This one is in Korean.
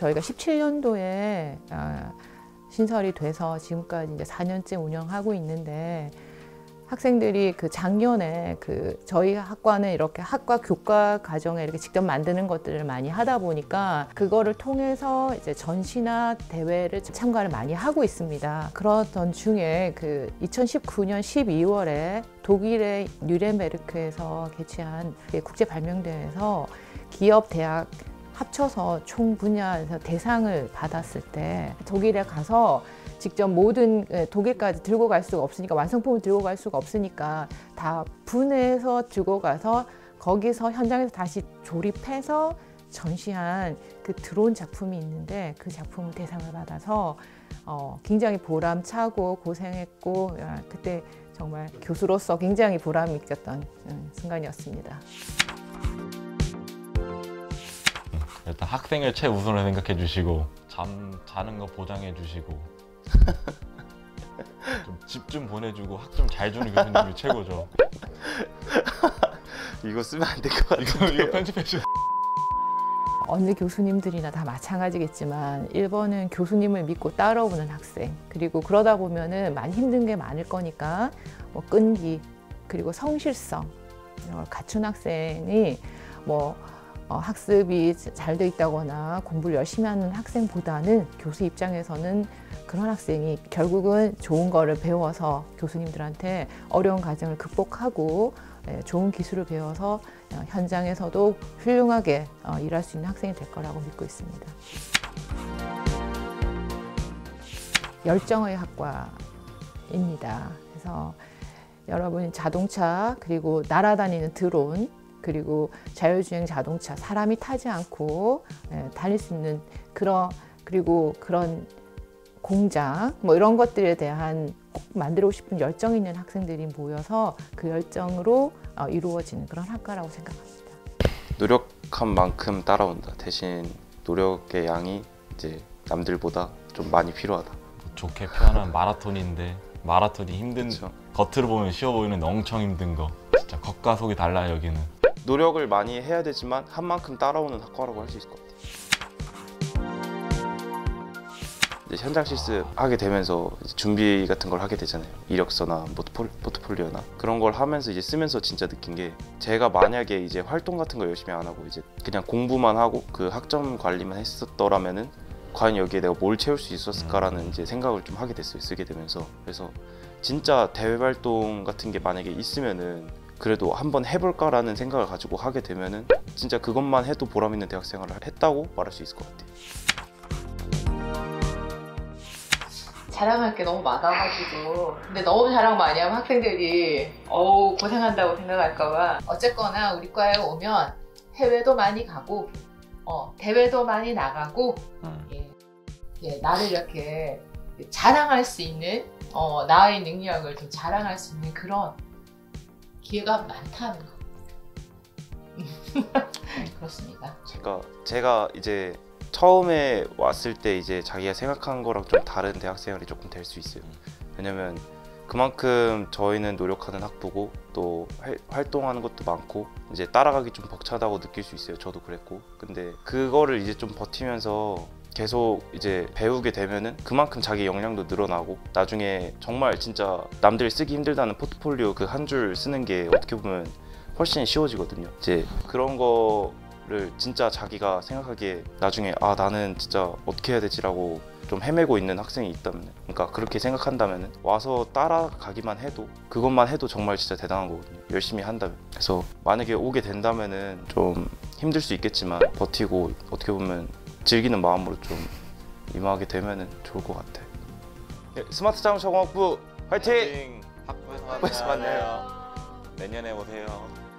저희가 17년도에 신설이 돼서 지금까지 이제 4년째 운영하고 있는데 학생들이 그 작년에 저희 학과는 이렇게 학과 교과 과정에 이렇게 직접 만드는 것들을 많이 하다 보니까 그거를 통해서 이제 전시나 대회를 참가를 많이 하고 있습니다. 그러던 중에 2019년 12월에 독일의 뉘렌베르크에서 개최한 국제 발명대회에서 기업 대학 합쳐서 총 분야에서 대상을 받았을 때 독일에 가서 직접 모든 독일까지 들고 갈 수가 없으니까 완성품을 들고 갈 수가 없으니까 다 분해해서 들고 가서 거기서 현장에서 다시 조립해서 전시한 들어온 작품이 있는데 그 작품 대상을 받아서 굉장히 보람차고 고생했고 그때 정말 교수로서 굉장히 보람이 있었던 순간이었습니다. 일단 학생을 최우선으로 생각해 주시고 자는 거 보장해 주시고 좀 집 좀 보내주고 학 좀 잘 주는 교수님이 최고죠. 이거 쓰면 안 될 것 같아요. 이거 편집해 주세요. 어느 교수님들이나 다 마찬가지겠지만 1번은 교수님을 믿고 따라오는 학생, 그리고 그러다 보면은 많이 힘든 게 많을 거니까 끈기 그리고 성실성 이런 걸 갖춘 학생이 학습이 잘 돼 있다거나 공부를 열심히 하는 학생보다는 교수 입장에서는 그런 학생이 결국은 좋은 거를 배워서 교수님들한테 어려운 과정을 극복하고 좋은 기술을 배워서 현장에서도 훌륭하게 일할 수 있는 학생이 될 거라고 믿고 있습니다. 열정의 학과입니다. 그래서 여러분이 자동차 그리고 날아다니는 드론 그리고 자율주행 자동차, 사람이 타지 않고 달릴 수 있는 그리고 그런 공장 이런 것들에 대한 꼭 만들고 싶은 열정 있는 학생들이 모여서 그 열정으로 이루어지는 그런 학과라고 생각합니다. 노력한 만큼 따라온다. 대신 노력의 양이 이제 남들보다 좀 많이 필요하다. 좋게 표현한 마라톤인데 마라톤이 힘든, 그쵸. 겉으로 보면 쉬워 보이는데 엄청 힘든 거. 진짜 겉과 속이 달라요, 여기는. 노력을 많이 해야 되지만 한 만큼 따라오는 학과라고 할 수 있을 것 같아요. 이제 현장 실습하게 되면서 이제 준비 같은 걸 하게 되잖아요. 이력서나 포트폴리오나 그런 걸 하면서 이제 쓰면서 진짜 느낀 게, 제가 만약에 이제 활동 같은 거 열심히 안 하고 이제 그냥 공부만 하고 그 학점 관리만 했었더라면은 과연 여기에 내가 뭘 채울 수 있었을까라는 이제 생각을 좀 하게 됐어요. 쓰게 되면서. 그래서 진짜 대외 활동 같은 게 만약에 있으면은 그래도 한번 해볼까라는 생각을 가지고 하게 되면은 진짜 그것만 해도 보람 있는 대학 생활을 했다고 말할 수 있을 것 같아요. 자랑할 게 너무 많아가지고, 근데 너무 자랑 많이 하면 학생들이 고생한다고 생각할까봐, 어쨌거나 우리 과에 오면 해외도 많이 가고 대회도 많이 나가고 나를 이렇게 자랑할 수 있는 나의 능력을 좀 자랑할 수 있는 그런 기회가 많다는 거. 그렇습니다. 제가 이제 처음에 왔을 때 이제 자기가 생각한 거랑 좀 다른 대학생활이 조금 될 수 있어요. 왜냐면 그만큼 저희는 노력하는 학부고 또 활동하는 것도 많고 이제 따라가기 좀 벅차다고 느낄 수 있어요. 저도 그랬고. 근데 그거를 이제 좀 버티면서 계속 이제 배우게 되면은 그만큼 자기 역량도 늘어나고 나중에 정말 진짜 남들 쓰기 힘들다는 포트폴리오 그 한 줄 쓰는 게 어떻게 보면 훨씬 쉬워지거든요. 이제 그런 거를 진짜 자기가 생각하기에 나중에 나는 진짜 어떻게 해야 되지라고 좀 헤매고 있는 학생이 있다면, 그러니까 그렇게 생각한다면 와서 따라가기만 해도 그것만 해도 정말 진짜 대단한 거거든요. 열심히 한다면. 그래서 만약에 오게 된다면은 좀 힘들 수 있겠지만 버티고 어떻게 보면 즐기는 마음으로 좀 임하게 되면은 좋을 것 같아요. 스마트 자동차 공학부 화이팅! 학부에서 만나요. 내년에 오세요.